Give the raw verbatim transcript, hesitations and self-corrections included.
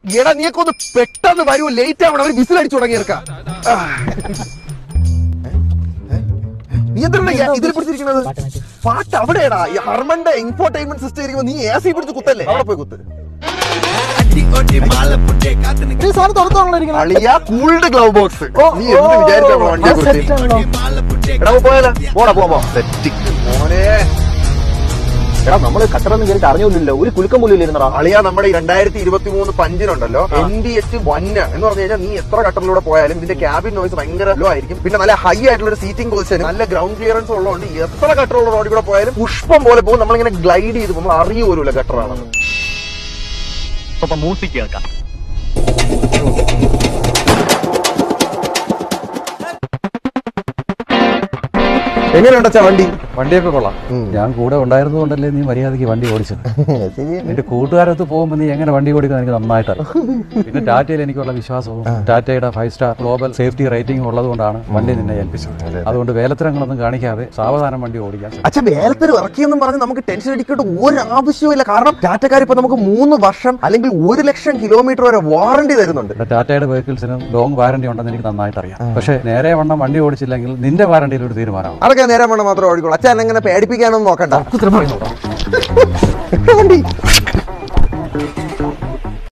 എടാ നീയൊക്കെ ഒന്ന് പെട്ടെന്ന് വരൂ, ലേറ്റ് ആവണം. അവർ വിസിലടിച്ചു തുടങ്ങിയെടുക്കാം. നീ എന്താണ് ഇതിൽ പിടിച്ചിരിക്കുന്നത്? പാട്ട് അവിടെയാടാ. ഹർമന്റെ ഇൻഫോർടൈൻമെന്റ് സിസ്റ്റം ഇരിക്കുമ്പോ നീ എ സി പിടിച്ച് കുത്തല്ലേ? അവിടെ പോയി കുത്ത്. Cooled glove box. നീ എന്ത് വിചാരിച്ചാ വണ്ടിയെ കുറിച്ച്? എടാ പോയാലോ? പോടാ പോവാ. സെറ്റ് മോനെ. എടാ നമ്മള് ഖത്തറൊന്നും കേട്ട് അറിഞ്ഞില്ലല്ലോ, ഒരു കുലുക്കം പോലും ഇല്ലായിരുന്നടാ. അളിയാ നമ്മുടെ ഈ രണ്ടായിരത്തി ഇരുപത്തി മൂന്ന് പഞ്ചിനുണ്ടല്ലോ എൻ ഡി എച്ച് വൺ എന്ന് പറഞ്ഞു കഴിഞ്ഞാൽ നീ എത്ര ഖത്തറിലൂടെ പോയാലും ഇതിന്റെ ക്യാബിൻ നോയ്സ് ഭയങ്കര ലോ ആയിരിക്കും. പിന്നെ നല്ല ഹൈ ആയിട്ടുള്ള ഒരു സീറ്റിംഗ് പൊസിഷൻ, നല്ല ഗ്രൗണ്ട് ക്ലിയറൻസ് ഉള്ളതുകൊണ്ട് എത്ര ഖത്തറുള്ള റോഡിൽ കൂടെ പോയാലും പുഷ്പം പോലെ പോകും. നമ്മളിങ്ങനെ ഗ്ലൈഡ് ചെയ്ത് നമ്മൾ അറിയ പോലുമില്ല ഖത്തറാണെന്ന്. മ്യൂസിക് കേൾക്കാം. എങ്ങനെയുണ്ടാ വണ്ടി? വണ്ടിയൊക്കെ കൊള്ളാം. ഞാൻ കൂടെ ഉണ്ടായിരുന്നത് കൊണ്ടല്ലേ നീ മര്യാദയ്ക്ക് വണ്ടി ഓടിച്ചത്. എന്റെ കൂട്ടുകാരത്ത് പോകുമ്പോൾ നീ എങ്ങനെ വണ്ടി ഓടിക്കാൻ എനിക്ക് നന്നായിട്ടറിയാം. പിന്നെ ടാറ്റയിൽ എനിക്കുള്ള വിശ്വാസവും ടാറ്റയുടെ five star global safety rating ഉള്ളത് കൊണ്ടാണ് വണ്ടി നിന്നെ ഏൽപ്പിച്ചത്. അതുകൊണ്ട് വേലത്തരങ്ങളൊന്നും കാണിക്കാതെ സാവധാനം വണ്ടി ഓടിക്കാൻ. അച്ഛാ വേലത്തരം ഇറക്കിയെന്നും പറഞ്ഞ് നമുക്ക് ടെൻഷൻ അടിക്കേണ്ട ഒരു ആവശ്യമില്ല. കാരണം ടാറ്റക്കാർ ഇപ്പൊ നമുക്ക് മൂന്ന് വർഷം അല്ലെങ്കിൽ ഒരു ലക്ഷം കിലോമീറ്റർ വരെ വാറണ്ടി തരുന്നുണ്ട്. ടാറ്റയുടെ വെഹിക്കിൾസിന് ലോങ് വാറണ്ടി ഉണ്ടെന്ന് എനിക്ക് നന്നായിട്ട് അറിയാം. പക്ഷേ നേരെ വണ്ണം വണ്ടി ഓടിച്ചില്ലെങ്കിൽ നിന്റെ വാറണ്ടിയിൽ ഒരു തീരുമാനമാണ്. അതൊക്കെ നേരെ വേണം മാത്രം ഓടിക്കോളൂ. അച്ഛൻ എങ്ങനെ പേടിപ്പിക്കാനൊന്നും നോക്കണ്ട.